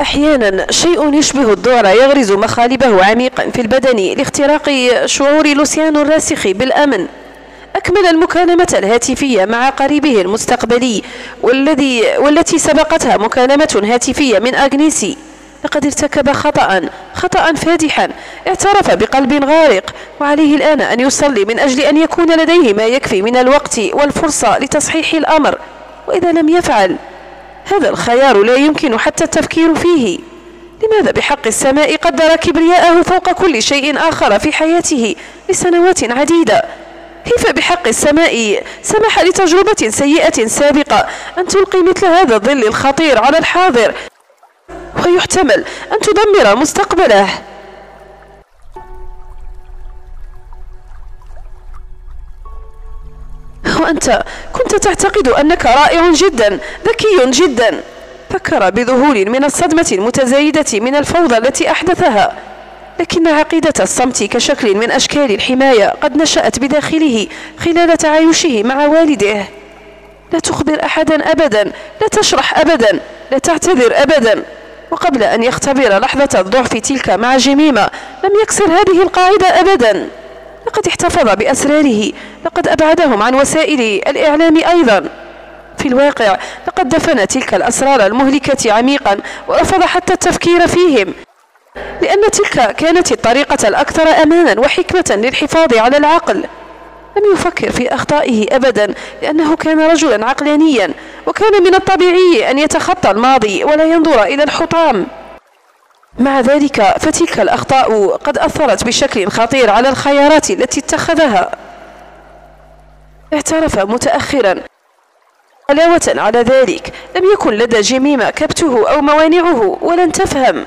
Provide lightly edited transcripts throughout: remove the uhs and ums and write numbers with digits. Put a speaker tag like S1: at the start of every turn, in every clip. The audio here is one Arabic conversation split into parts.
S1: أحيانا شيء يشبه الذعر يغرز مخالبه عميقا في البدن لاختراق شعور لوسيانو الراسخ بالأمن. أكمل المكالمة الهاتفية مع قريبه المستقبلي والتي سبقتها مكالمة هاتفية من أغنيسي. لقد ارتكب خطأ فادحا، اعترف بقلب غارق، وعليه الآن أن يصلي من أجل أن يكون لديه ما يكفي من الوقت والفرصة لتصحيح الأمر. وإذا لم يفعل، هذا الخيار لا يمكن حتى التفكير فيه. لماذا بحق السماء قدر كبرياءه فوق كل شيء آخر في حياته لسنوات عديدة؟ كيف بحق السماء سمح لتجربة سيئة سابقة أن تلقي مثل هذا الظل الخطير على الحاضر، ويحتمل أن تدمر مستقبله؟ وأنت كنت تعتقد أنك رائع جدا، ذكي جدا. فكر بذهول من الصدمة المتزايدة من الفوضى التي أحدثها، لكن عقيدة الصمت كشكل من أشكال الحماية قد نشأت بداخله خلال تعايشه مع والده. لا تخبر أحدا أبدا، لا تشرح أبدا، لا تعتذر أبدا. وقبل أن يختبر لحظة الضعف تلك مع جميمة لم يكسر هذه القاعدة أبدا. لقد احتفظ بأسراره، لقد أبعدهم عن وسائل الإعلام أيضا. في الواقع لقد دفن تلك الأسرار المهلكة عميقا ورفض حتى التفكير فيهم، لأن تلك كانت الطريقة الأكثر أمانا وحكمة للحفاظ على العقل. لم يفكر في أخطائه أبدا، لأنه كان رجلا عقلانيا، وكان من الطبيعي أن يتخطى الماضي ولا ينظر إلى الحطام. مع ذلك فتلك الأخطاء قد أثرت بشكل خطير على الخيارات التي اتخذها. اعترف متأخرا. علاوة على ذلك لم يكن لدى جميمة كبته أو موانعه، ولن تفهم.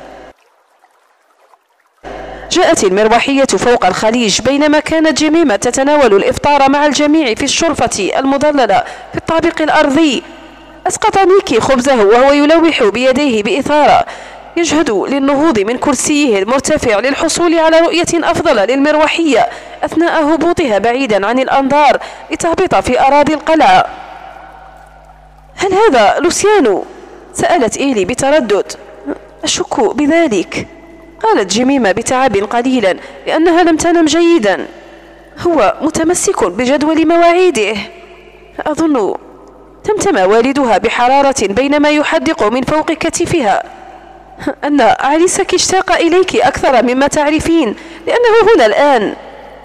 S1: جاءت المروحية فوق الخليج بينما كانت جميمة تتناول الإفطار مع الجميع في الشرفة المظللة في الطابق الأرضي. أسقط ميكي خبزه وهو يلوح بيديه بإثارة، يجهد للنهوض من كرسيه المرتفع للحصول على رؤية أفضل للمروحية أثناء هبوطها بعيدا عن الأنظار لتهبط في أراضي القلعة. هل هذا لوسيانو؟ سألت إيلي بتردد. أشك بذلك، قالت جميمة بتعب قليلا لأنها لم تنم جيدا. هو متمسك بجدول مواعيده. أظن. تمتم والدها بحرارة بينما يحدق من فوق كتفها أن عريسك اشتاق إليك أكثر مما تعرفين، لأنه هنا الآن.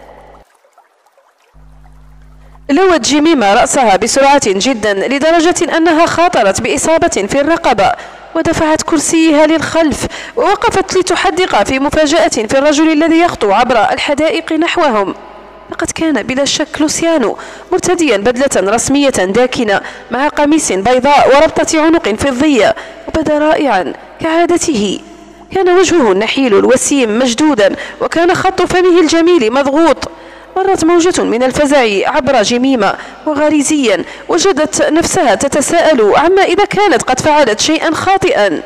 S1: لوت جميمة رأسها بسرعة جدا لدرجة أنها خاطرت بإصابة في الرقبة، ودفعت كرسيها للخلف ووقفت لتحدق في مفاجأة في الرجل الذي يخطو عبر الحدائق نحوهم. لقد كان بلا شك لوسيانو مرتديا بدلة رسمية داكنة مع قميص بيضاء وربطة عنق فضية، وبدا رائعا كعادته. كان وجهه النحيل الوسيم مشدودا، وكان خط فمه الجميل مضغوط. مرت موجة من الفزع عبر جميمة، وغريزيا وجدت نفسها تتساءل عما إذا كانت قد فعلت شيئا خاطئا.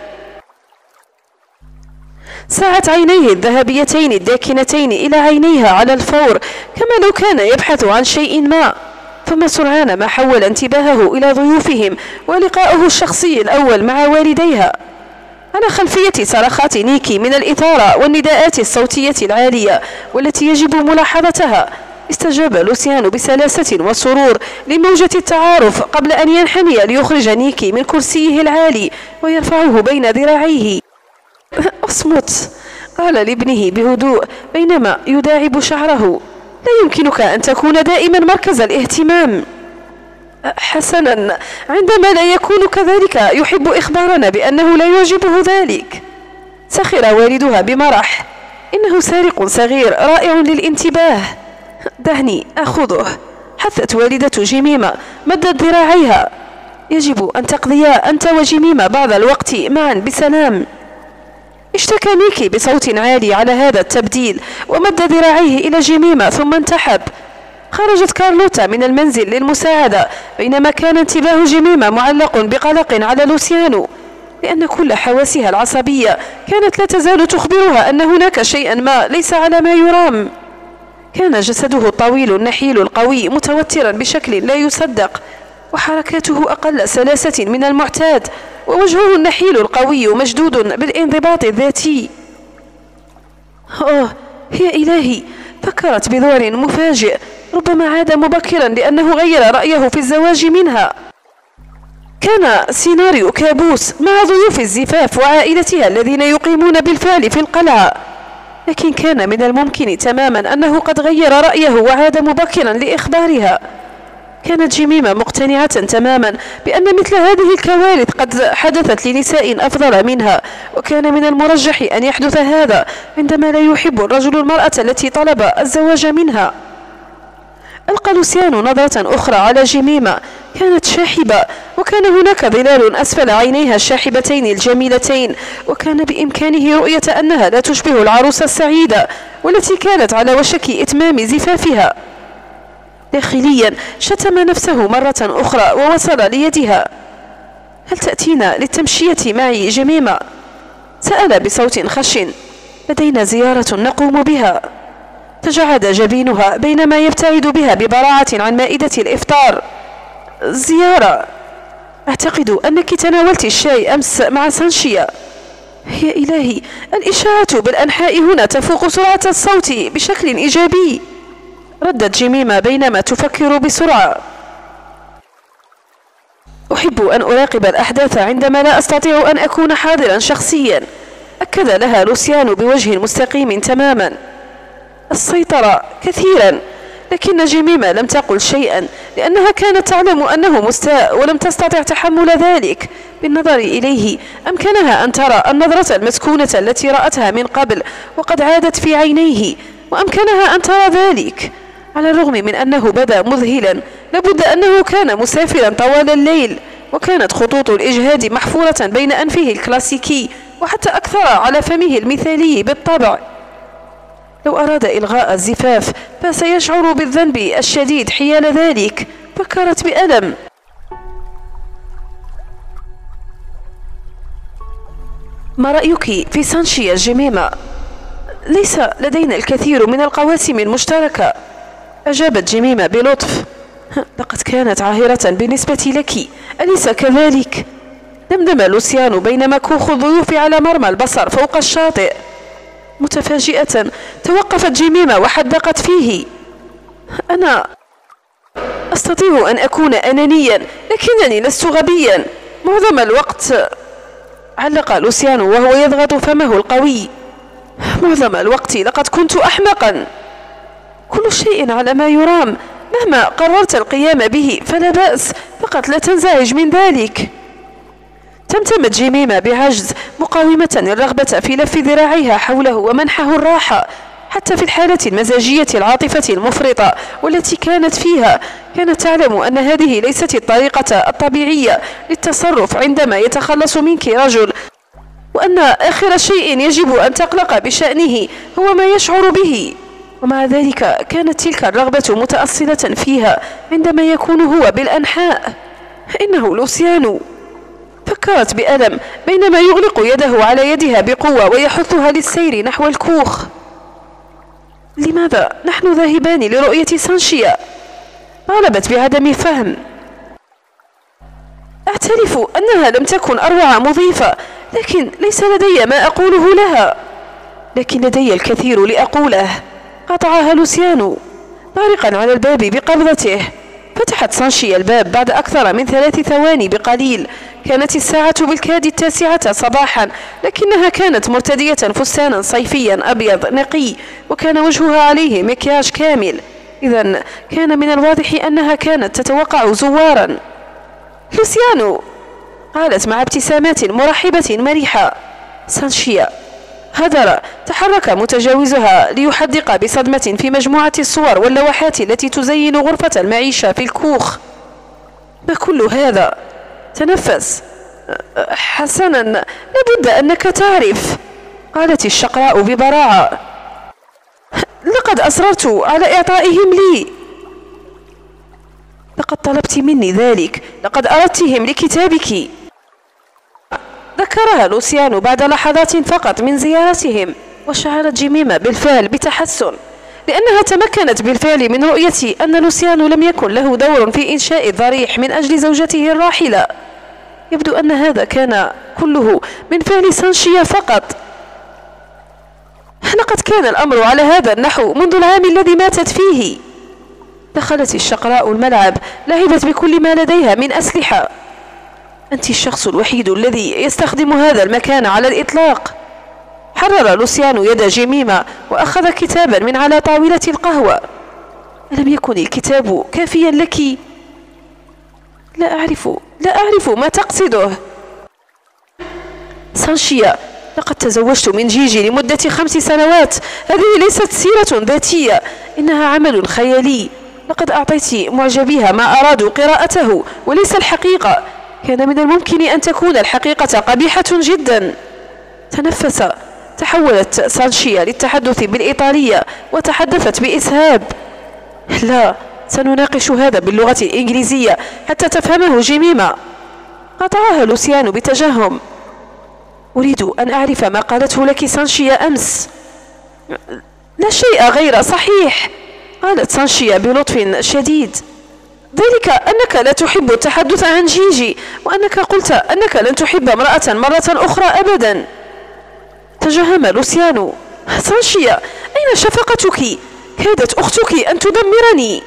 S1: ساعت عينيه الذهبيتين الداكنتين إلى عينيها على الفور، كما لو كان يبحث عن شيء ما. ثم سرعان ما حول انتباهه إلى ضيوفهم ولقاؤه الشخصي الأول مع والديها. على خلفية صرخات نيكي من الإثارة والنداءات الصوتية العالية والتي يجب ملاحظتها، استجاب لوسيانو بسلاسة وسرور لموجة التعارف قبل أن ينحني ليخرج نيكي من كرسيه العالي ويرفعه بين ذراعيه. اصمت، قال لابنه بهدوء بينما يداعب شعره. لا يمكنك أن تكون دائما مركز الاهتمام. حسنا، عندما لا يكون كذلك يحب إخبارنا بأنه لا يعجبه ذلك. سخر والدها بمرح. إنه سارق صغير رائع للانتباه. دعني أخذه، حثت والدة جميمة مدت ذراعيها. يجب أن تقضيا أنت وجميمة بعض الوقت معا بسلام. اشتكى ميكي بصوت عالي على هذا التبديل ومد ذراعيه إلى جميمة ثم انتحب. خرجت كارلوتا من المنزل للمساعدة بينما كان انتباه جميمة معلق بقلق على لوسيانو، لأن كل حواسها العصبية كانت لا تزال تخبرها أن هناك شيئا ما ليس على ما يرام. كان جسده الطويل النحيل القوي متوترا بشكل لا يصدق، وحركاته أقل سلاسة من المعتاد، ووجهه النحيل القوي مشدود بالانضباط الذاتي. يا إلهي، فكرت بذعر مفاجئ، ربما عاد مبكرا لأنه غير رأيه في الزواج منها. كان سيناريو كابوس مع ضيوف الزفاف وعائلتها الذين يقيمون بالفعل في القلعة، لكن كان من الممكن تماما أنه قد غير رأيه وعاد مبكرا لإخبارها. كانت جميمة مقتنعة تماما بأن مثل هذه الكوارث قد حدثت لنساء أفضل منها، وكان من المرجح أن يحدث هذا عندما لا يحب الرجل المرأة التي طلب الزواج منها. ألقى لوسيانو نظرة أخرى على جميمة، كانت شاحبة، وكان هناك ظلال أسفل عينيها الشاحبتين الجميلتين، وكان بإمكانه رؤية أنها لا تشبه العروسة السعيدة والتي كانت على وشك إتمام زفافها. داخليا شتم نفسه مرة أخرى ووصل ليدها. هل تأتينا للتمشية معي جميمة؟ سأل بصوت خشن. لدينا زيارة نقوم بها. تجعد جبينها بينما يبتعد بها ببراعة عن مائدة الإفطار. زيارة؟ أعتقد أنك تناولت الشاي أمس مع سانشيا. يا إلهي، الإشاعة بالأنحاء هنا تفوق سرعة الصوت بشكل إيجابي، ردت جميمة بينما تفكر بسرعة. أحب أن أراقب الأحداث عندما لا أستطيع أن أكون حاضرا شخصيا، أكد لها لوسيانو بوجه مستقيم تماما. السيطرة كثيرا، لكن جميمة لم تقل شيئا لأنها كانت تعلم أنه مستاء ولم تستطع تحمل ذلك. بالنظر إليه أمكنها أن ترى النظرة المسكونة التي رأتها من قبل وقد عادت في عينيه، وأمكنها أن ترى ذلك على الرغم من أنه بدا مذهلا. لابد أنه كان مسافرا طوال الليل، وكانت خطوط الإجهاد محفورة بين أنفه الكلاسيكي وحتى أكثر على فمه المثالي بالطبع. لو أراد إلغاء الزفاف فسيشعر بالذنب الشديد حيال ذلك، فكرت بألم. ما رأيك في سانشيا جميمة؟ ليس لدينا الكثير من القواسم المشتركة، أجابت جميمة بلطف. لقد كانت عاهرة بالنسبة لك، أليس كذلك؟ دمدم لوسيانو بينما كوخ الضيوف على مرمى البصر فوق الشاطئ. متفاجئة توقفت جميمة وحدقت فيه. أنا أستطيع أن أكون أنانيا، لكنني لست غبيا معظم الوقت، علق لوسيانو وهو يضغط فمه القوي. معظم الوقت لقد كنت أحمقا. كل شيء على ما يرام، مهما قررت القيام به فلا بأس، فقط لا تنزعج من ذلك. تمتمت جميمة بعجز مقاومة الرغبة في لف ذراعيها حوله ومنحه الراحة. حتى في الحالة المزاجية العاطفة المفرطة والتي كانت فيها، كانت تعلم أن هذه ليست الطريقة الطبيعية للتصرف عندما يتخلص منك رجل، وأن آخر شيء يجب أن تقلق بشأنه هو ما يشعر به. ومع ذلك كانت تلك الرغبة متأصلة فيها عندما يكون هو بالأنحاء. إنه لوسيانو، فكرت بألم بينما يغلق يده على يدها بقوة ويحثها للسير نحو الكوخ. لماذا نحن ذاهبان لرؤية سانشيا؟ طالبت بعدم فهم. أعترف أنها لم تكن أروع مضيفة، لكن ليس لدي ما أقوله لها. لكن لدي الكثير لأقوله، قطعها لوسيانو طارقا على الباب بقبضته. فتحت سانشيا الباب بعد أكثر من 3 ثواني بقليل. كانت الساعة بالكاد 9 صباحا، لكنها كانت مرتدية فستانا صيفيا أبيض نقي، وكان وجهها عليه مكياج كامل. إذن كان من الواضح أنها كانت تتوقع زوارا. لوسيانو، قالت مع ابتسامات مرحبة مرحة. سانشيا هدر تحرك متجاوزها ليحدق بصدمة في مجموعة الصور واللوحات التي تزين غرفة المعيشة في الكوخ. ما كل هذا؟ تنفس. حسنا، لابد أنك تعرف، قالت الشقراء ببراعة. لقد أصررت على إعطائهم لي. لقد طلبت مني ذلك، لقد أردتهم لكتابك، ذكرها لوسيانو بعد لحظات فقط من زيارتهم. وشعرت جميمة بالفعل بتحسن، لأنها تمكنت بالفعل من رؤية أن لوسيانو لم يكن له دور في إنشاء الضريح من أجل زوجته الراحلة. يبدو أن هذا كان كله من فعل سانشيا فقط. لقد كان الأمر على هذا النحو منذ العام الذي ماتت فيه. دخلت الشقراء الملعب، لعبت بكل ما لديها من أسلحة. أنت الشخص الوحيد الذي يستخدم هذا المكان على الإطلاق. حرر لوسيانو يد جيميما وأخذ كتابا من على طاولة القهوة. ألم يكن الكتاب كافيا لك؟ لا أعرف ما تقصده. سانشيا، لقد تزوجت من جيجي لمدة 5 سنوات. هذه ليست سيرة ذاتية، إنها عمل خيالي. لقد أعطيت معجبيها ما أرادوا قراءته وليس الحقيقة. كان من الممكن أن تكون الحقيقة قبيحة جدا. تحولت سانشيا للتحدث بالإيطالية وتحدثت بإسهاب. لا، سنناقش هذا باللغة الإنجليزية حتى تفهمه جيميما. قطعها لوسيانو بتجهم. أريد أن أعرف ما قالته لك سانشيا أمس. لا شيء غير صحيح، قالت سانشيا بلطف شديد. ذلك أنك لا تحب التحدث عن جيجي، وأنك قلت أنك لن تحب امرأة مرة أخرى أبدا. تجهم لوسيانو. سانشيا، أين شفقتك؟ كادت أختك أن تدمرني.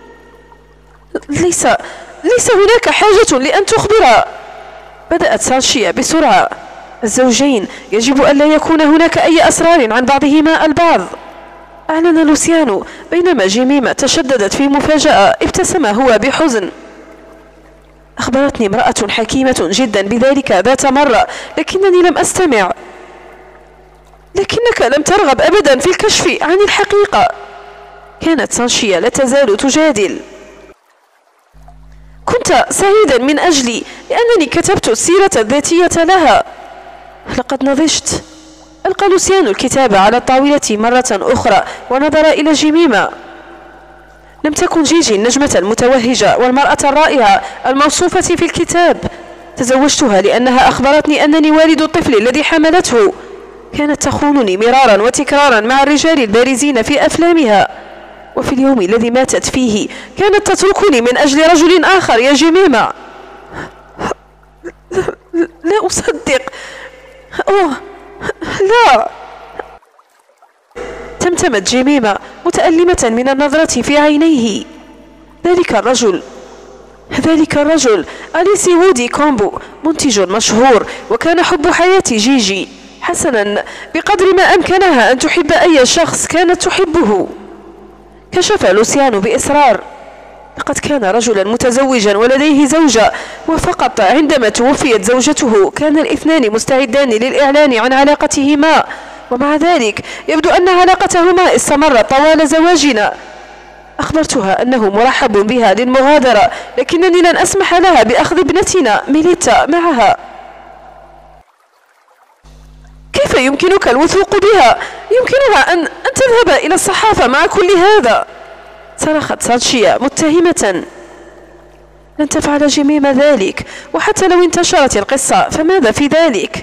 S1: ليس هناك حاجة لأن تخبر. بدأت سانشيا بسرعة. الزوجين يجب أن لا يكون هناك أي أسرار عن بعضهما البعض. أعلن لوسيانو بينما جيميما تشددت في مفاجأة. ابتسم هو بحزن. أخبرتني امرأة حكيمة جدا بذلك ذات مرة، لكنني لم أستمع. لكنك لم ترغب أبدا في الكشف عن الحقيقة. كانت سانشيا لا تزال تجادل. كنت سعيدا من أجلي لأنني كتبت السيرة الذاتية لها. لقد نضجت. ألقى لوسيانو الكتاب على الطاولة مرة أخرى ونظر إلى جيميما. لم تكن جيجي النجمة المتوهجة والمرأة الرائعة الموصوفة في الكتاب. تزوجتها لأنها أخبرتني أنني والد الطفل الذي حملته. كانت تخونني مرارا وتكرارا مع الرجال البارزين في أفلامها، وفي اليوم الذي ماتت فيه كانت تتركني من أجل رجل آخر. يا جيميما، لا أصدق. أوه لا. تمتمت جيميما متألمة من النظرة في عينيه. ذلك الرجل أليسي وودي كومبو، منتج مشهور، وكان حب حياة جيجي. حسنا، بقدر ما أمكنها أن تحب أي شخص كانت تحبه. كشف لوسيانو بإصرار. لقد كان رجلا متزوجا ولديه زوجة، وفقط عندما توفيت زوجته كان الاثنان مستعدان للإعلان عن علاقتهما، ومع ذلك يبدو أن علاقتهما استمرت طوال زواجنا. أخبرتها أنه مرحب بها للمغادرة، لكنني لن أسمح لها بأخذ ابنتنا ميليتا معها. كيف يمكنك الوثوق بها؟ يمكنها أن تذهب إلى الصحافة مع كل هذا. صرخت سانشيا متهمة. لن تفعل جيميما ذلك، وحتى لو انتشرت القصة فماذا في ذلك؟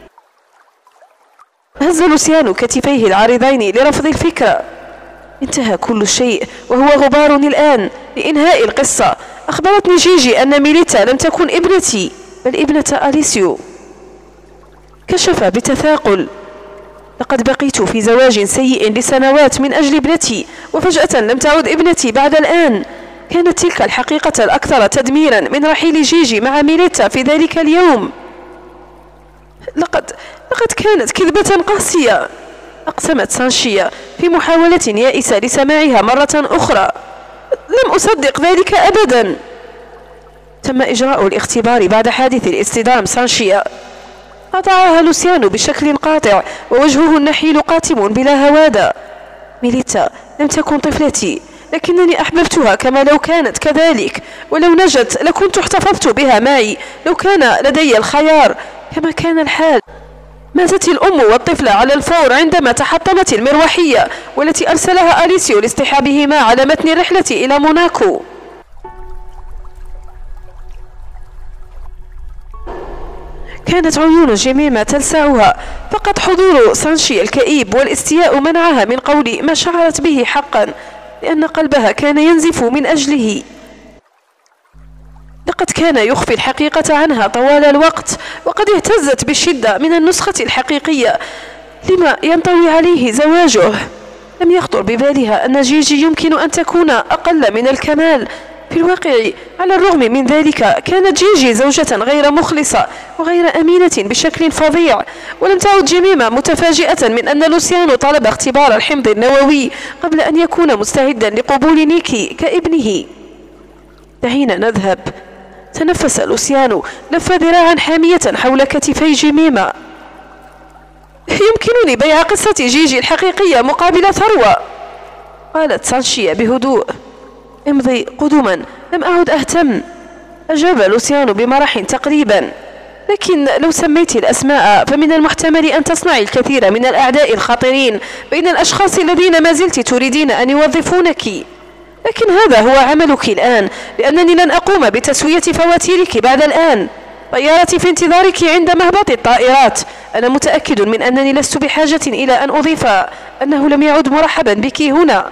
S1: هز لوسيانو كتفيه العارضين لرفض الفكرة. انتهى كل شيء وهو غبار الآن لإنهاء القصة. أخبرتني جيجي أن ميليتا لم تكن ابنتي بل ابنة أليسيو. كشف بتثاقل. لقد بقيت في زواج سيء لسنوات من أجل ابنتي، وفجأة لم تعد ابنتي بعد الآن. كانت تلك الحقيقة الأكثر تدميرا من رحيل جيجي مع ميليتا في ذلك اليوم. لقد كانت كذبة قاسية، أقسمت سانشيا في محاولة يائسة لسماعها مرة أخرى. لم أصدق ذلك أبدا. تم إجراء الاختبار بعد حادث الاصطدام سانشيا. قطعها لوسيانو بشكل قاطع ووجهه النحيل قاتم بلا هوادة. ميليتا لم تكن طفلتي، لكنني أحببتها كما لو كانت كذلك، ولو نجت لكنت احتفظت بها معي لو كان لدي الخيار. كما كان الحال. ماتت الأم والطفل على الفور عندما تحطمت المروحية والتي أرسلها أليسيو لاصطحابهما على متن الرحلة إلى موناكو. كانت عيون جيميما تلسعها، فقط حضور سانشي الكئيب والاستياء منعها من قول ما شعرت به حقا، لأن قلبها كان ينزف من أجله. لقد كان يخفي الحقيقة عنها طوال الوقت، وقد اهتزت بشدة من النسخة الحقيقية لما ينطوي عليه زواجه. لم يخطر ببالها أن جيجي يمكن أن تكون أقل من الكمال. في الواقع على الرغم من ذلك كانت جيجي زوجة غير مخلصة وغير أمينة بشكل فظيع، ولم تعد جميمة متفاجئة من أن لوسيانو طلب اختبار الحمض النووي قبل أن يكون مستعدا لقبول نيكي كابنه. دعينا نذهب. تنفس لوسيانو، لف ذراعا حامية حول كتفي جميمة. يمكنني بيع قصة جيجي الحقيقية مقابل ثروة، قالت سانشيا بهدوء. امضي قدما، لم أعد أهتم، أجاب لوسيانو بمرح تقريبا. لكن لو سميت الأسماء فمن المحتمل أن تصنعي الكثير من الأعداء الخطيرين بين الأشخاص الذين ما زلت تريدين أن يوظفونك. لكن هذا هو عملك الآن، لأنني لن أقوم بتسوية فواتيرك بعد الآن. طيارتي في انتظارك عند مهبط الطائرات. أنا متأكد من أنني لست بحاجة إلى أن أضيف أنه لم يعد مرحبا بك هنا.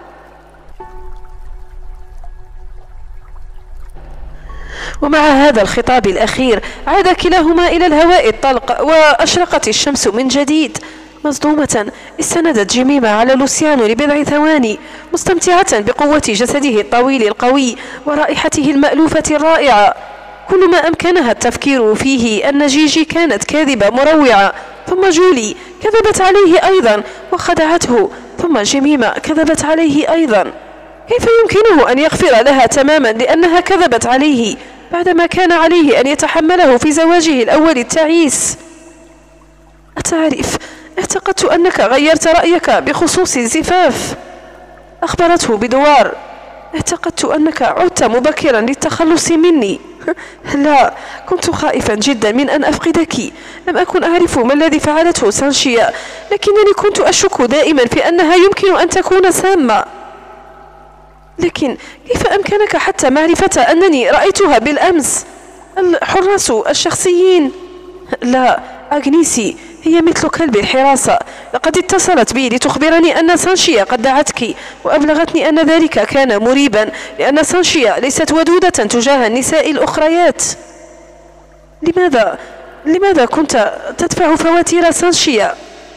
S1: ومع هذا الخطاب الأخير عاد كلاهما إلى الهواء الطلق، وأشرقت الشمس من جديد. مصدومة استندت جميمة على لوسيانو لبضع ثواني، مستمتعة بقوة جسده الطويل القوي ورائحته المألوفة الرائعة. كل ما أمكنها التفكير فيه أن جيجي كانت كاذبة مروعة، ثم جولي كذبت عليه أيضا وخدعته، ثم جميمة كذبت عليه أيضا. كيف يمكنه أن يغفر لها تماما لأنها كذبت عليه بعدما كان عليه أن يتحمله في زواجه الأول التعيس؟ أتعرف، اعتقدت أنك غيرت رأيك بخصوص الزفاف، أخبرته بدوار. اعتقدت أنك عدت مبكرا للتخلص مني. لا، كنت خائفا جدا من أن أفقدك. لم أكن أعرف ما الذي فعلته سانشيا، لكنني كنت أشك دائما في أنها يمكن أن تكون سامة. لكن كيف أمكنك حتى معرفة أنني رأيتها بالأمس؟ الحراس الشخصيين. لا، أغنيسي هي مثل كلب الحراسة. لقد اتصلت بي لتخبرني أن سانشيا قد دعتك، وأبلغتني أن ذلك كان مريبا، لأن سانشيا ليست ودودة تجاه النساء الأخريات. لماذا كنت تدفع فواتير سانشيا؟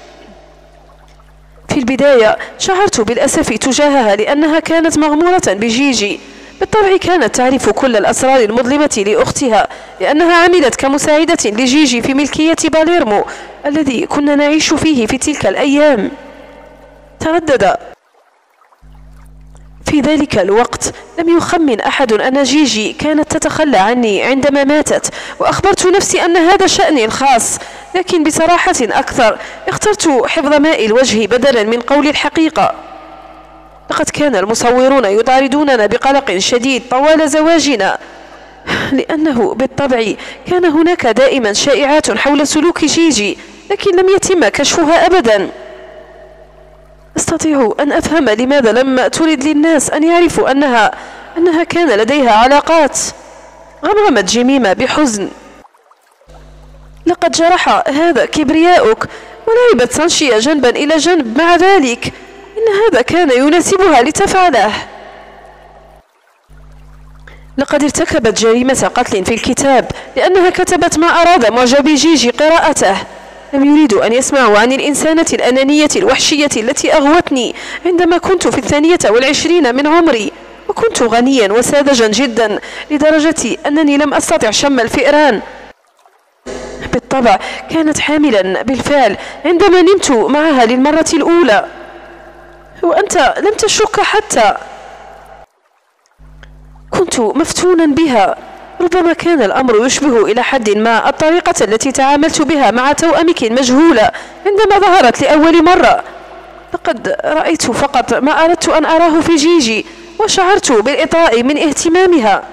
S1: في البداية شعرت بالأسف تجاهها لأنها كانت مغمورة بجيجي. بالطبع كانت تعرف كل الأسرار المظلمة لأختها، لأنها عملت كمساعدة لجيجي في ملكية باليرمو الذي كنا نعيش فيه في تلك الأيام. تردد. في ذلك الوقت لم يخمن أحد أن جيجي كانت تتخلى عني عندما ماتت، وأخبرت نفسي أن هذا شأني الخاص. لكن بصراحة أكثر اخترت حفظ ماء الوجه بدلا من قول الحقيقة. لقد كان المصورون يطاردوننا بقلق شديد طوال زواجنا، لأنه بالطبع كان هناك دائما شائعات حول سلوك جيجي، لكن لم يتم كشفها أبدا. أستطيع أن أفهم لماذا لم ترد للناس أن يعرفوا أنها كان لديها علاقات. غمغمت جميمة بحزن. لقد جرح هذا كبرياؤك، ولعبت سانشيا جنبا إلى جنب مع ذلك. إن هذا كان يناسبها لتفعله. لقد ارتكبت جريمة قتل في الكتاب، لأنها كتبت ما أراد معجبي جيجي قراءته. لم يريدوا أن يسمعوا عن الإنسانة الأنانية الوحشية التي أغوتني عندما كنت في 22 من عمري، وكنت غنيا وساذجا جدا لدرجة أنني لم أستطع شم الفئران. بالطبع كانت حاملا بالفعل عندما نمت معها للمرة الأولى، وأنت لم تشك حتى. كنت مفتونا بها. ربما كان الأمر يشبه إلى حد ما الطريقة التي تعاملت بها مع توأمك المجهولة عندما ظهرت لأول مرة. لقد رأيت فقط ما أردت أن أراه في جيجي، وشعرت بالإطراء من اهتمامها.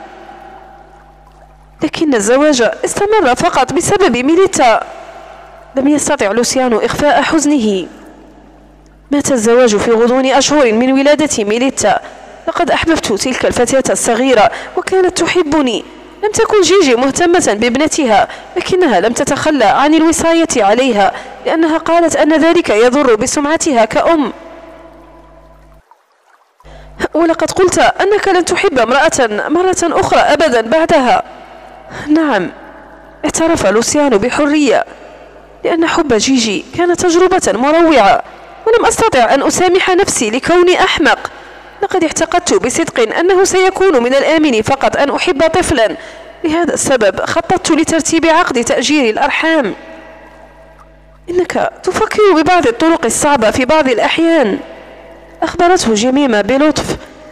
S1: لكن الزواج استمر فقط بسبب ميليتا. لم يستطع لوسيانو إخفاء حزنه. مات الزواج في غضون أشهر من ولادة ميليتا. لقد أحببت تلك الفتاة الصغيرة، وكانت تحبني. لم تكن جيجي مهتمة بابنتها، لكنها لم تتخلى عن الوصاية عليها، لأنها قالت أن ذلك يضر بسمعتها كأم. ولقد قلت أنك لن تحب امرأة مرة أخرى أبدا بعدها. نعم، اعترف لوسيانو بحرية، لأن حب جيجي كان تجربة مروعة، ولم أستطع أن أسامح نفسي لكوني أحمق. لقد اعتقدت بصدق أنه سيكون من الآمن فقط أن أحب طفلا، لهذا السبب خططت لترتيب عقد تأجير الأرحام. إنك تفكر ببعض الطرق الصعبة في بعض الأحيان، أخبرته جميمة بلطف.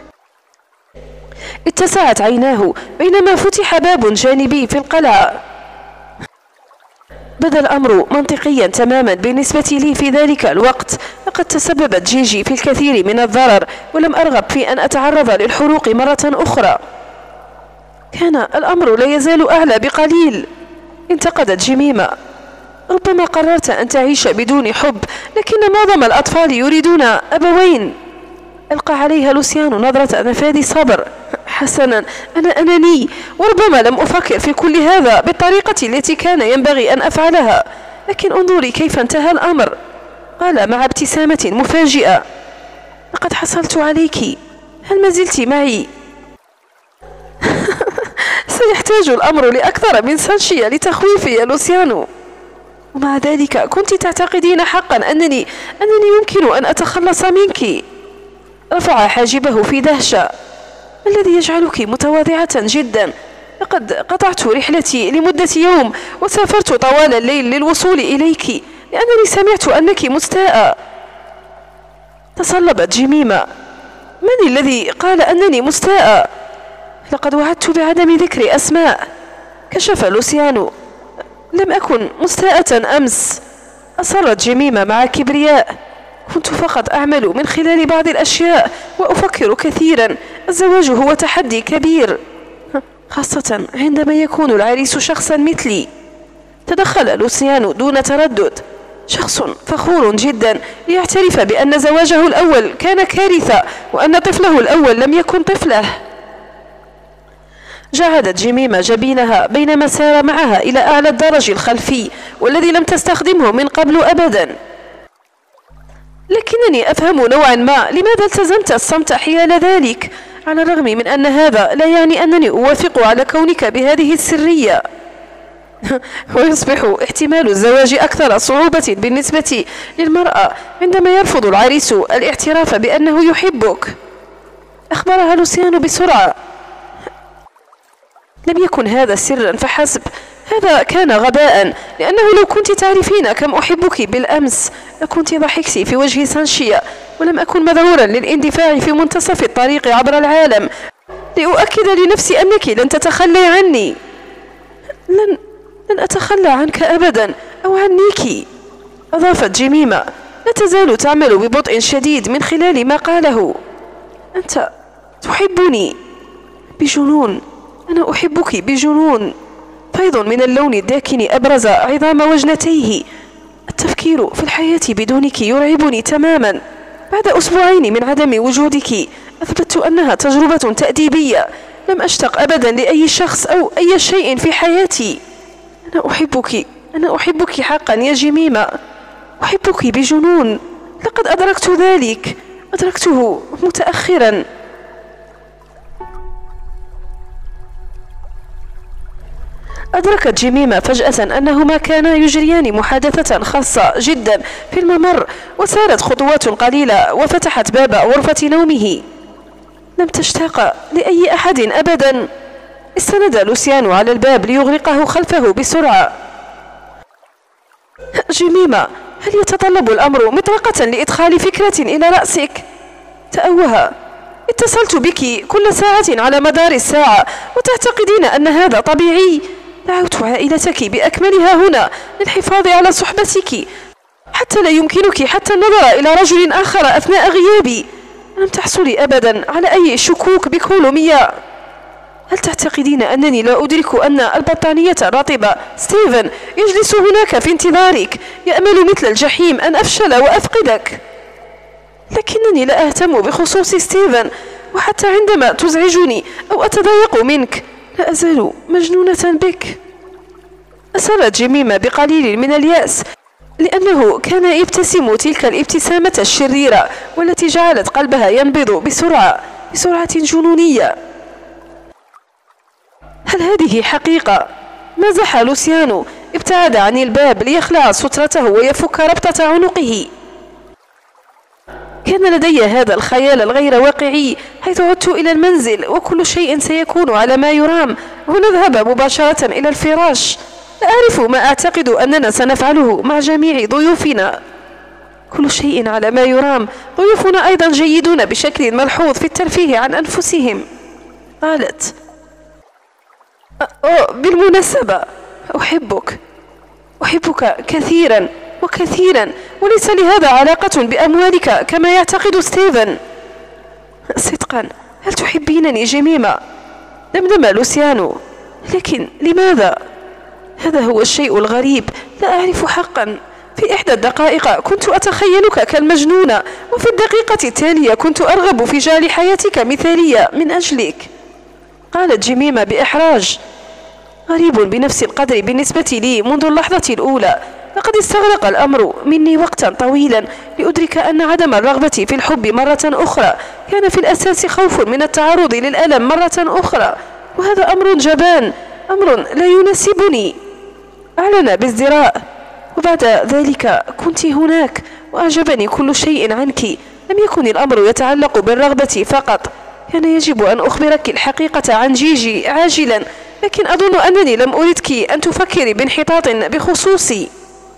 S1: اتسعت عيناه بينما فتح باب جانبي في القلعة. بدا الأمر منطقيا تماما بالنسبة لي في ذلك الوقت. لقد تسببت جيجي في الكثير من الضرر، ولم أرغب في أن أتعرض للحروق مرة أخرى. كان الأمر لا يزال أعلى بقليل، انتقدت جميمة. ربما قررت أن تعيش بدون حب، لكن معظم الأطفال يريدون أبوين. ألقى عليها لوسيانو نظرة نفاذ صبر. حسنا، أنا أناني، وربما لم أفكر في كل هذا بالطريقة التي كان ينبغي أن أفعلها، لكن انظري كيف انتهى الأمر. قال مع ابتسامة مفاجئة: لقد حصلت عليك، هل ما زلت معي؟ سيحتاج الأمر لأكثر من سانشيا لتخويفي يا لوسيانو. ومع ذلك كنت تعتقدين حقا أنني يمكن أن أتخلص منك. رفع حاجبه في دهشة. ما الذي يجعلك متواضعة جدا؟ لقد قطعت رحلتي لمدة يوم وسافرت طوال الليل للوصول إليك، لأنني سمعت أنك مستاءة. تصلبت جميمة. من الذي قال أنني مستاءة؟ لقد وعدت بعدم ذكر أسماء. كشف لوسيانو. لم أكن مستاءة أمس، أصرت جميمة مع كبرياء. كنت فقط أعمل من خلال بعض الأشياء وأفكر كثيرا. الزواج هو تحدي كبير، خاصة عندما يكون العريس شخصا مثلي. تدخل لوسيانو دون تردد. شخص فخور جدا ليعترف بأن زواجه الأول كان كارثة، وأن طفله الأول لم يكن طفله. جعدت جميمة جبينها بينما سار معها إلى أعلى الدرج الخلفي، والذي لم تستخدمه من قبل أبدا. لكنني أفهم نوعا ما لماذا التزمت الصمت حيال ذلك، على الرغم من أن هذا لا يعني أنني أوافق على كونك بهذه السرية. ويصبح احتمال الزواج أكثر صعوبة بالنسبة للمرأة عندما يرفض العريس الاعتراف بأنه يحبك، أخبرها لوسيانو بسرعة. لم يكن هذا سرا فحسب، هذا كان غباء، لأنه لو كنت تعرفين كم أحبك بالأمس لكنت ضحكت في وجه سانشيا، ولم أكن مذعورا للاندفاع في منتصف الطريق عبر العالم لأؤكد لنفسي أنك لن تتخلي عني. لن أتخلى عنك أبدا، أو عنيك، أضافت جميمة، لا تزال تعمل ببطء شديد من خلال ما قاله. أنت تحبني بجنون، أنا أحبك بجنون. فيض من اللون الداكن أبرز عظام وجنتيه. التفكير في الحياة بدونك يرعبني تماما. بعد أسبوعين من عدم وجودك أثبتت أنها تجربة تأديبية. لم أشتق أبدا لأي شخص أو أي شيء في حياتي. أنا أحبك حقا يا جميمة، أحبك بجنون. لقد أدركت ذلك، أدركته متأخرا. أدركت جميمة فجأة أنهما كانا يجريان محادثة خاصة جدا في الممر، وسارت خطوات قليلة وفتحت باب غرفة نومه. لم تشتاق لأي أحد أبدا. استند لوسيانو على الباب ليغلقه خلفه بسرعة. جميمة، هل يتطلب الأمر مطرقة لإدخال فكرة إلى رأسك؟ تأوه. اتصلت بك كل ساعة على مدار الساعة وتعتقدين أن هذا طبيعي؟ دعوت عائلتك بأكملها هنا للحفاظ على صحبتك، حتى لا يمكنك حتى النظر إلى رجل آخر أثناء غيابي. لم تحصلي أبدا على أي شكوك بكولوميا. هل تعتقدين أنني لا أدرك أن البطانية الرطبة ستيفن يجلس هناك في انتظارك، يأمل مثل الجحيم أن أفشل وأفقدك؟ لكنني لا أهتم بخصوص ستيفن، وحتى عندما تزعجني أو أتضايق منك لا أزال مجنونة بك. أسرت جميمة بقليل من اليأس. لأنه كان يبتسم تلك الابتسامة الشريرة والتي جعلت قلبها ينبض بسرعة جنونية. هل هذه حقيقة؟ مزح لوسيانو، ابتعد عن الباب ليخلع سترته ويفك ربطة عنقه. كان لدي هذا الخيال الغير واقعي حيث عدت إلى المنزل وكل شيء سيكون على ما يرام، ونذهب مباشرة إلى الفراش. لا أعرف ما أعتقد أننا سنفعله مع جميع ضيوفنا. كل شيء على ما يرام. ضيوفنا أيضا جيدون بشكل ملحوظ في الترفيه عن أنفسهم. قالت: بالمناسبة أحبك كثيرا وكثيرا، وليس لهذا علاقة بأموالك كما يعتقد ستيفن. صدقا، هل تحبينني جميمة؟ دمدم لوسيانو. لكن لماذا؟ هذا هو الشيء الغريب، لا أعرف حقا. في إحدى الدقائق كنت أتخيلك كالمجنونة، وفي الدقيقة التالية كنت أرغب في جعل حياتك مثالية من أجلك. قالت جميمة بإحراج: غريب بنفس القدر بالنسبة لي منذ اللحظة الأولى. لقد استغرق الأمر مني وقتا طويلا لأدرك أن عدم الرغبة في الحب مرة أخرى كان في الأساس خوف من التعرض للألم مرة أخرى، وهذا أمر جبان، أمر لا يناسبني. أعلن بازدراء: وبعد ذلك كنت هناك وأعجبني كل شيء عنك. لم يكن الأمر يتعلق بالرغبة فقط، كان يجب أن أخبرك الحقيقة عن جيجي عاجلا، لكن أظن أنني لم أردك أن تفكري بانحطاط بخصوصي.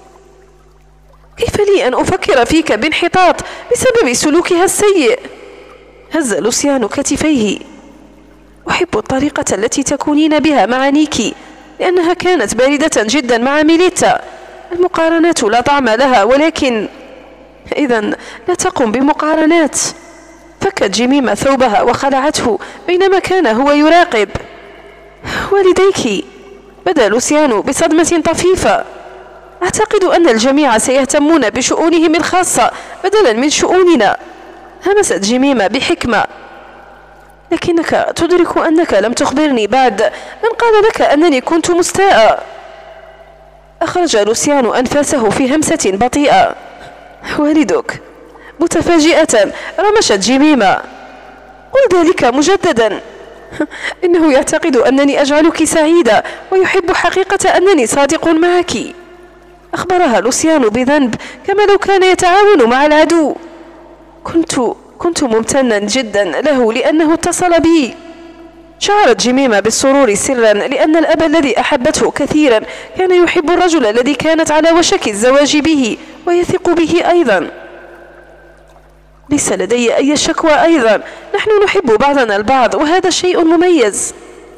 S1: كيف لي أن أفكر فيك بانحطاط بسبب سلوكها السيء؟ هز لوسيانو كتفيه. أحب الطريقة التي تكونين بها مع نيكي، لأنها كانت باردة جدا مع ميليتا. المقارنات لا طعم لها، ولكن إذا لا تقم بمقارنات. فكت جميمة ثوبها وخلعته بينما كان هو يراقب. والديك، بدا لوسيانو بصدمة طفيفة. أعتقد أن الجميع سيهتمون بشؤونهم الخاصة بدلا من شؤوننا. همست جميمة بحكمة. لكنك تدرك أنك لم تخبرني بعد. من قال لك أنني كنت مستاء؟ أخرج لوسيانو أنفاسه في همسة بطيئة. والدك. متفاجئة رمشت جميمة. قل ذلك مجددا. إنه يعتقد أنني أجعلك سعيدة ويحب حقيقة أنني صادق معك. أخبرها لوسيانو بذنب كما لو كان يتعاون مع العدو. كنت ممتنا جدا له لأنه اتصل بي. شعرت جميمة بالسرور سرا، لأن الأب الذي أحبته كثيرا كان يحب الرجل الذي كانت على وشك الزواج به ويثق به أيضا. ليس لدي أي شكوى أيضا، نحن نحب بعضنا البعض وهذا شيء مميز.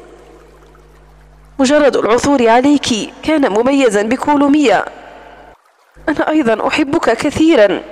S1: مجرد العثور عليك كان مميزا بكولومية. أنا أيضا أحبك كثيرا.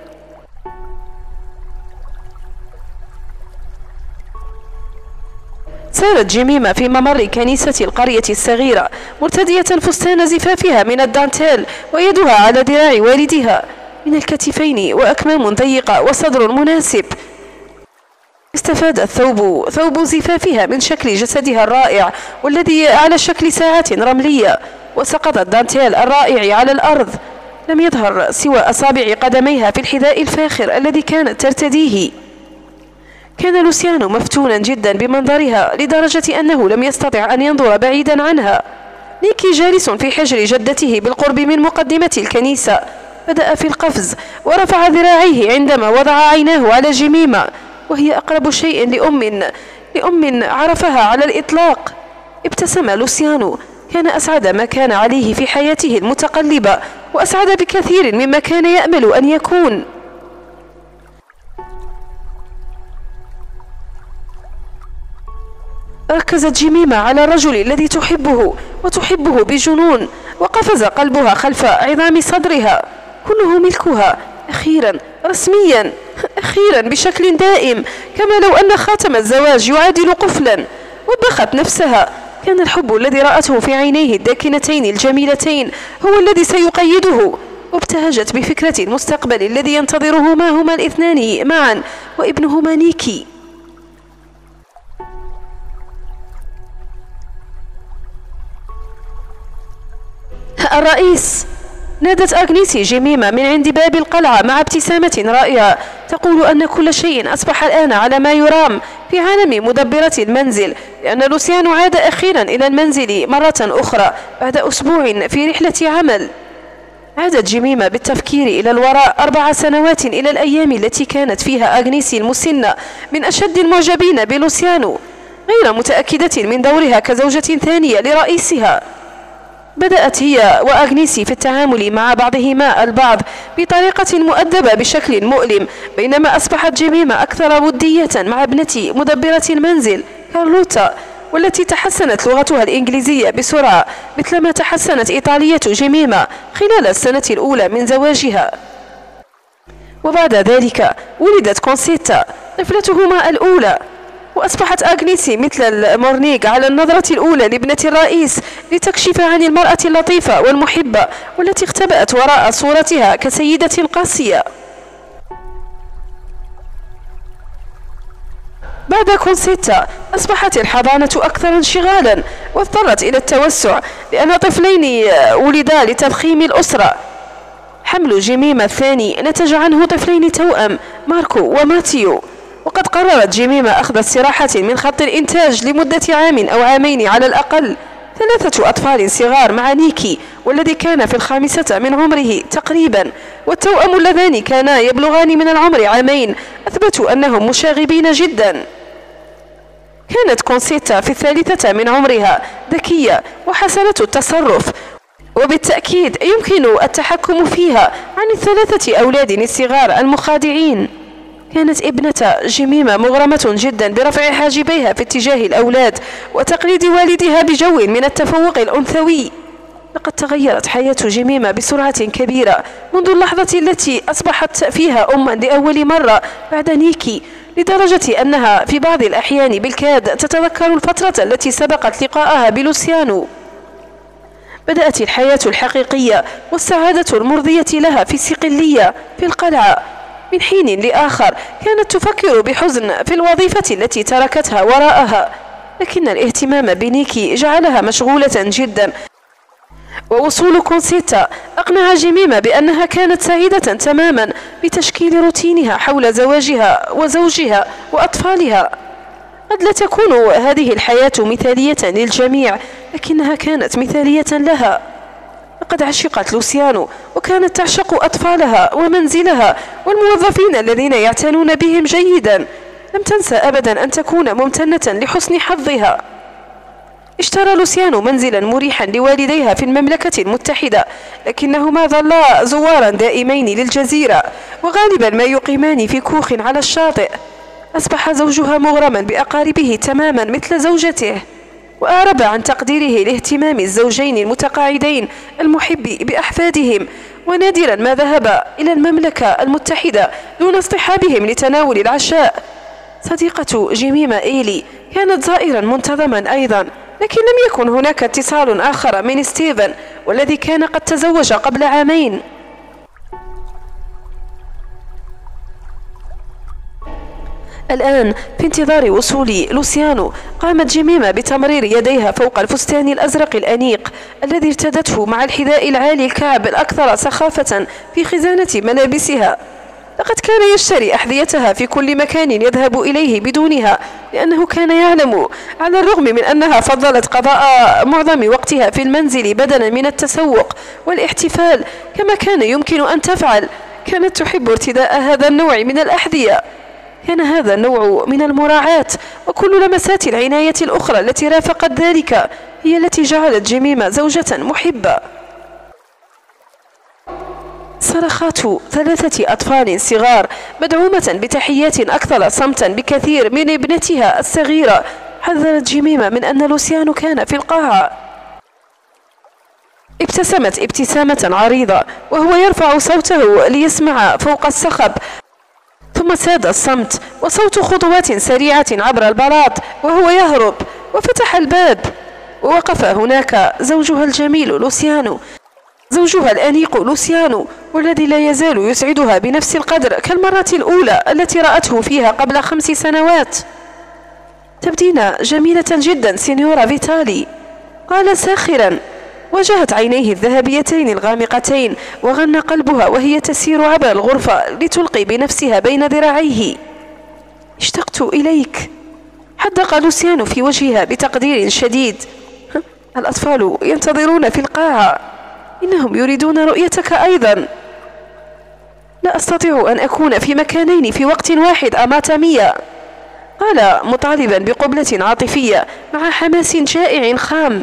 S1: سارت جميمة في ممر كنيسة القرية الصغيرة مرتدية فستان زفافها من الدانتيل ويدها على ذراع والدها، من الكتفين وأكمام ضيقة وصدر مناسب. استفاد ثوب زفافها من شكل جسدها الرائع والذي على شكل ساعة رملية، وسقط الدانتيل الرائع على الأرض. لم يظهر سوى أصابع قدميها في الحذاء الفاخر الذي كانت ترتديه. كان لوسيانو مفتونا جدا بمنظرها لدرجة أنه لم يستطع أن ينظر بعيدا عنها. نيكي جالس في حجر جدته بالقرب من مقدمة الكنيسة. بدأ في القفز ورفع ذراعيه عندما وضع عيناه على جميمة، وهي أقرب شيء لأم عرفها على الإطلاق. ابتسم لوسيانو. كان أسعد ما كان عليه في حياته المتقلبة، وأسعد بكثير مما كان يأمل أن يكون. ركزت جميمة على الرجل الذي تحبه وتحبه بجنون، وقفز قلبها خلف عظام صدرها. كله ملكها أخيرا، رسميا، أخيرا، بشكل دائم، كما لو أن خاتم الزواج يعادل قفلا. وبخت نفسها. كان الحب الذي رأته في عينيه الداكنتين الجميلتين هو الذي سيقيده. وابتهجت بفكرة المستقبل الذي ينتظرهما هما الاثنان معا وابنهما نيكي. الرئيس. نادت أغنيسي جيميمة من عند باب القلعة مع ابتسامة رائعة تقول أن كل شيء أصبح الآن على ما يرام في عالم مدبرة المنزل، لأن لوسيانو عاد أخيرا إلى المنزل مرة أخرى بعد أسبوع في رحلة عمل. عادت جيميمة بالتفكير إلى الوراء 4 سنوات إلى الأيام التي كانت فيها أغنيسي المسنة من أشد المعجبين بلوسيانو، غير متأكدة من دورها كزوجة ثانية لرئيسها. بدأت هي وأغنيسي في التعامل مع بعضهما البعض بطريقة مؤدبة بشكل مؤلم، بينما أصبحت جيميمة أكثر ودية مع ابنة مدبرة المنزل كارلوتا، والتي تحسنت لغتها الإنجليزية بسرعة مثلما تحسنت إيطالية جيميمة خلال السنة الأولى من زواجها. وبعد ذلك ولدت كونسيتا طفلتهما الأولى، وأصبحت أغنيسي مثل المورنيغ على النظرة الأولى لابنة الرئيس لتكشف عن المرأة اللطيفة والمحبة والتي اختبأت وراء صورتها كسيدة قاسية. بعد كونسيتا أصبحت الحضانة أكثر انشغالا واضطرت إلى التوسع لأن طفلين ولدا لتضخيم الأسرة. حمل جيميمة الثاني نتج عنه طفلين توأم ماركو وماتيو، وقد قررت جيميمة أخذ استراحة من خط الإنتاج لمدة عام أو عامين على الأقل. 3 أطفال صغار مع نيكي والذي كان في 5 من عمره تقريبا، والتوأم اللذان كانا يبلغان من العمر 2 عام أثبتوا أنهم مشاغبين جدا. كانت كونسيتا في 3 من عمرها ذكية وحسنة التصرف، وبالتأكيد يمكن التحكم فيها عن 3 أولاد الصغار المخادعين. كانت ابنة جيميمة مغرمة جدا برفع حاجبيها في اتجاه الأولاد وتقليد والدها بجو من التفوق الأنثوي. لقد تغيرت حياة جيميمة بسرعة كبيرة منذ اللحظة التي أصبحت فيها أما لأول مرة بعد نيكي، لدرجة أنها في بعض الأحيان بالكاد تتذكر الفترة التي سبقت لقاءها بلوسيانو. بدأت الحياة الحقيقية والسعادة المرضية لها في صقلية في القلعة. من حين لآخر كانت تفكر بحزن في الوظيفة التي تركتها وراءها، لكن الاهتمام بنيكي جعلها مشغولة جدا، ووصول كونسيتا أقنع جيميمة بأنها كانت سعيدة تماما بتشكيل روتينها حول زواجها وزوجها وأطفالها. قد لا تكون هذه الحياة مثالية للجميع، لكنها كانت مثالية لها. لقد عشقت لوسيانو وكانت تعشق أطفالها ومنزلها والموظفين الذين يعتنون بهم جيدا. لم تنسى أبدا أن تكون ممتنة لحسن حظها. اشترى لوسيانو منزلا مريحا لوالديها في المملكة المتحدة، لكنهما ظلا زوارا دائمين للجزيرة وغالبا ما يقيمان في كوخ على الشاطئ. أصبح زوجها مغرما بأقاربه تماما مثل زوجته، وأعرب عن تقديره لاهتمام الزوجين المتقاعدين المحب بأحفادهم، ونادرا ما ذهب إلى المملكة المتحدة دون اصطحابهم لتناول العشاء. صديقة جيميمة إيلي كانت زائرا منتظما أيضا، لكن لم يكن هناك اتصال آخر من ستيفن والذي كان قد تزوج قبل 2 عام. الآن في انتظار وصول لوسيانو قامت جيميمة بتمرير يديها فوق الفستان الأزرق الأنيق الذي ارتدته مع الحذاء العالي الكعب الأكثر سخافة في خزانة ملابسها. لقد كان يشتري أحذيتها في كل مكان يذهب إليه بدونها، لأنه كان يعلم على الرغم من أنها فضلت قضاء معظم وقتها في المنزل بدلا من التسوق والاحتفال كما كان يمكن أن تفعل، كانت تحب ارتداء هذا النوع من الأحذية. كان هذا النوع من المراعاة وكل لمسات العناية الأخرى التي رافقت ذلك هي التي جعلت جيميمة زوجة محبة. صرخات 3 أطفال صغار مدعومة بتحيات أكثر صمتا بكثير من ابنتها الصغيرة حذرت جيميمة من أن لوسيانو كان في القاعة. ابتسمت ابتسامة عريضة وهو يرفع صوته ليسمع فوق الصخب، ثم ساد الصمت وصوت خطوات سريعة عبر البلاط وهو يهرب، وفتح الباب ووقف هناك زوجها الجميل لوسيانو، زوجها الأنيق لوسيانو، والذي لا يزال يسعدها بنفس القدر كالمرة الأولى التي رأته فيها قبل 5 سنوات. تبدين جميلة جدا سينيورا فيتالي، قال ساخرا. واجهت عينيه الذهبيتين الغامقتين، وغن قلبها وهي تسير عبر الغرفة لتلقي بنفسها بين ذراعيه. اشتقت إليك، حدق لوسيانو في وجهها بتقدير شديد. الأطفال ينتظرون في القاعة، إنهم يريدون رؤيتك أيضا. لا أستطيع أن أكون في مكانين في وقت واحد أماتا ميا، قال مطالبا بقبلة عاطفية مع حماس شائع خام.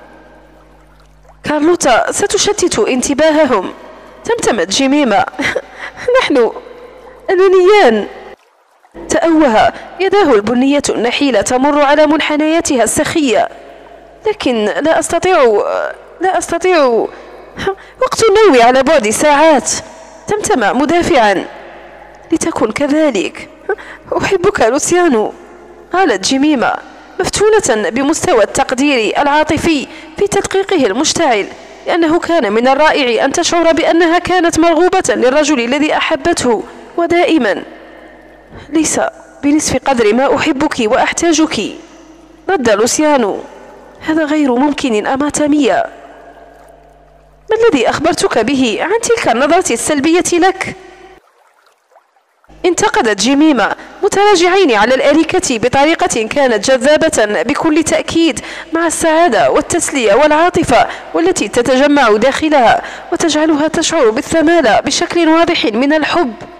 S1: كارلوتا ستشتت انتباههم، تمتمت جميمة. نحن أنانيان. تأوه، يداه البنية النحيلة تمر على منحنياتها السخية. لكن لا أستطيع وقت النوم على بعد ساعات. تمتم مدافعا. لتكن كذلك، أحبك لوسيانو، قالت جميمة مفتونة بمستوى التقدير العاطفي في تدقيقه المشتعل، لأنه كان من الرائع أن تشعر بأنها كانت مرغوبة للرجل الذي أحبته، ودائما ليس بنصف قدر ما أحبك وأحتاجك. رد لوسيانو: هذا غير ممكن أماتا ميا. ما الذي أخبرتك به عن تلك النظرة السلبية لك؟ انتقدت جميمة، متراجعين على الأريكة بطريقة كانت جذابة بكل تأكيد، مع السعادة والتسلية والعاطفة والتي تتجمع داخلها وتجعلها تشعر بالثمالة بشكل واضح من الحب.